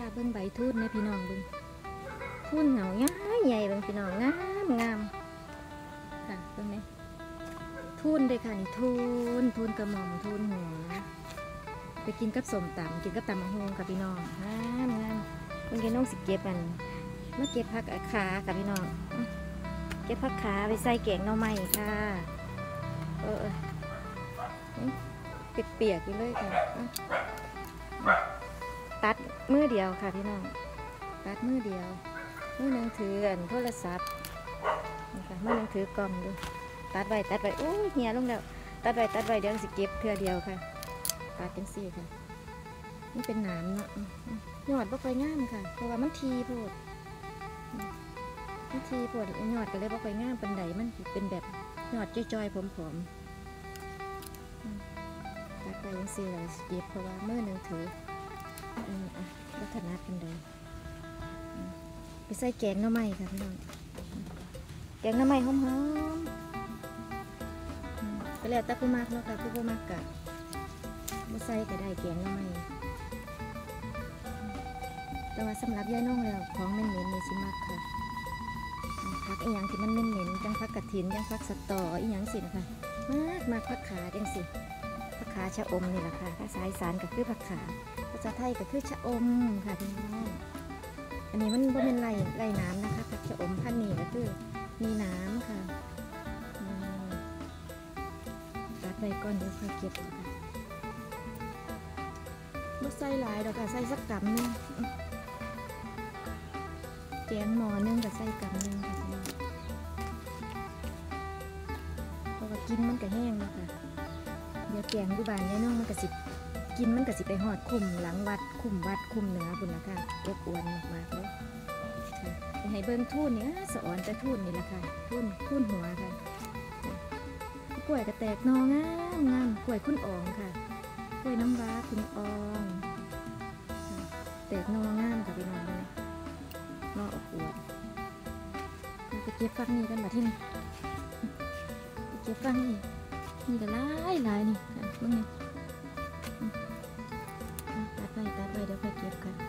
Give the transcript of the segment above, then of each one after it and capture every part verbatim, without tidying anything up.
ค่ะเบิ้งใบทุ่นในพี่น้องเบิ้งทุ่นเหงาง่ายใหญ่เบิ้งพี่น้องงามงามค่ะเบิ้งไหมทุ่นเลยค่ะนี่ทุ่นทุ่นกระหม่อมทุ่นหัวไปกินกับสมตำกินกับตำมะฮงกับพี่น้องงามงามคนแกน้องสิเก็บมันเมื่อเก็บผักขากับพี่น้องเก็บผักขาไปใส่แกงหน่อไม้ค่ะเออเปียกๆอยู่เลยค่ะตัดมือเดียวค่ะพี่น้องตัดมือเดียวมือหนึ่งถือโทรศัพท์นะคะมือหนึ่งถือกล่องดูตัดไว้ตัดไว้โอ้ยเหี่ยลงแล้วตัดไว้ตัดไว้เดี๋ยวสิเก็บเทื่อเดียวค่ะตัดเป็นสี่ค่ะนี่เป็นหนามเนาะยอดบ่ค่อยงามค่ะเพราะว่ามันทีโพดมันทีโพดยอดก็เลยบ่ค่อยงามเป็นไดมันเป็นแบบยอดจ้อยๆผอมๆตัดไปยังสี่เลยเก็บเพราะว่ามือหนึ่งถือลักษณะเป็นไดไปใส่แกงหน่อไม้ค่ะพี่น้องแกงหน่อไม้หอมๆก็แล้วแต่ผู้มากเนาะค่ะผู้บ่มากกะบ่ใส่ก็ได้แกงหน่อไม้แต่ว่าสำหรับยายน้องแล้วของเหม็นๆนี่สิมากค่ะผักอีหยังที่มันเหม็นๆจังผักกระถินจังผักสะตออีหยังสินะคะมากมากผักขาจังสิผักขาชะอมนี่แหละค่ะภาษาอีสานก็คือผักขาภาษาไทยก็คือชะอมค่ะพี่น้องอันนี้มันบ่เป็นไรไรน้ำนะคะผักชะอมพันนี้ก็คือมีน้ำค่ะตัดไปก่อนเดี๋ยวค่อยเก็บค่ะบ่ใส่หลายดอกค่ะใส่สักกำนึงแกงหม้อนึงกับใส่กำนึงค่ะพี่น้องเพราะว่ากินมันก็แห้งแล้วค่ะเดี๋ยวแกงดูบานยายน้องมันก็สิกินมันก็สิไปหอดคุมหลังวัดคุมวัดคุมเหนือคุณละค่ะอบอวนมากๆเลยค่ะให้เบิ้งทุ่นเนี่ยสอนจะทุ่นนี่แหละค่ะทุ่นทุ่นหัวค่ะกล้วยกระแตกนองามงามกล้วยคุณอ่องค่ะกล้วยน้ำว้าคุณอ่องแตกนองามค่ะพี่น้องเลยนออบอวนไปเก็บฟักนี่กันมาที่นี่ไปเก็บฟักนี่นี่ก็หลายหลายนี่ค่ะเบิ่งนี่ตัดไปตัดไปเดี๋ยวไปเก็บกัน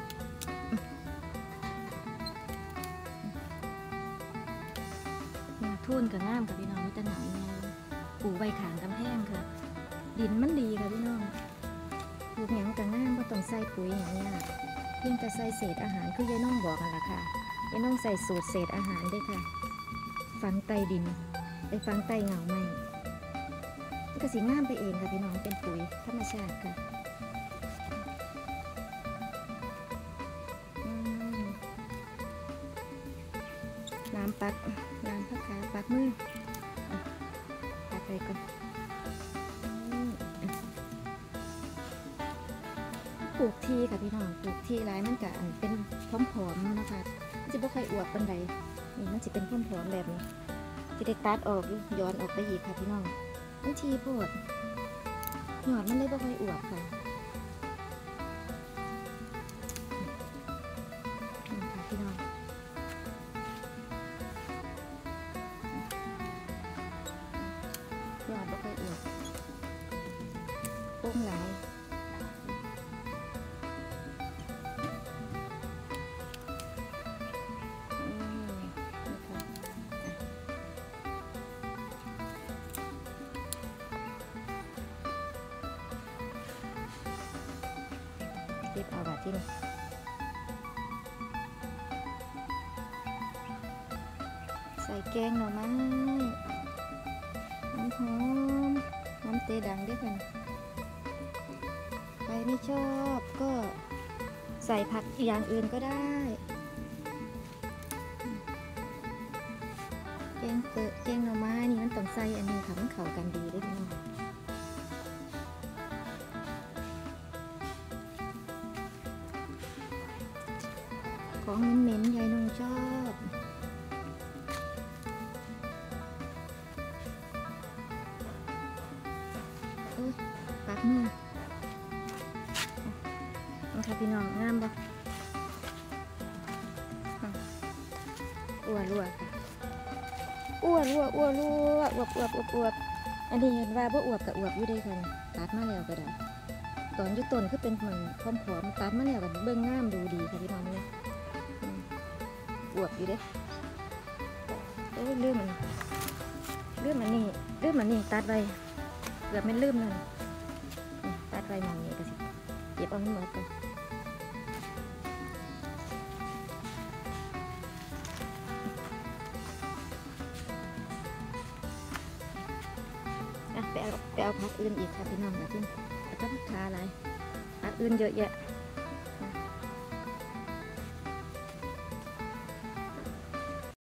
ทุ่นกับงามกับพี่น้องมีแต่หนังไงปลูกใบขางกำแพงค่ะดินมันดีค่ะพี่น้องปลูกหยังกับงามก็ต้องใส่ปุ๋ยอย่างนี้เพียงแต่ใส่เศษอาหารคือยายน้องบอกกันละค่ะยายน้องใส่สูตรเศษอาหารด้วยค่ะฝังใต้ดินไปฝังใต้เงาไม้ก็สีงามไปเองค่ะพี่น้องเป็นปุ๋ยธรรมชาติค่ะน้ำปักน้ำพักขาปักมือปักไปก่อนปลูกทีค่ะพี่น้องปลูกทีไรมันจะเป็นผอมๆนะคะจะไม่ค่อยอวบปันใดนี่มันจะเป็นผอมๆแบบนี้จะได้ตัดออกย้อนออกไปอีกค่ะพี่น้องมันทีโพดหยอดมันเลยไม่ค่อยอวบค่ะพี่น้องหยอดไม่ค่อยอวบโป่งหลายเก็บเอาแบบที่นี่ใส่แกงหน่อไม้หอมหอมหอมเตดังด้วยกันใครไม่ชอบก็ใส่ผักอย่างอื่นก็ได้แกงเตะแกงหน่อไม้นี่มันต้องใส่อันนี้ค่ะมันเข้ากันดีด้วยพี่น้องของเหม็นๆยายน้องชอบโอ้ยปากมือนะคะพี่น้องงามบ่อ้วนรัวค่ะอ้วนรัวอ้วนรัวอวบอวบอวบอวบอันนี้เห็นว่าบ่อวบกับอวบอยู่ด้วยกันตัดมาแล้วก็ได้ตอนอยุต้นคือเป็นเหมือนพร้อมๆตัดมาแล้วกันเบิ่งงามดูดีค่ะพี่น้องเนี่ยอืมอวบอยู่เด้โอ้ยลืมมันลืมมันนี่ลืมมันนี่ตัดไว้เกือบไม่ลืมเลยนี่ตัดไว้มองนี่ก็สิเก็บเอาให้หมดกันอ่ะไปเอาไปเอาผักอื่นอีกค่ะพี่น้องค่ะที่แล้วก็ผักคาอะไรผักอื่นเยอะแยะ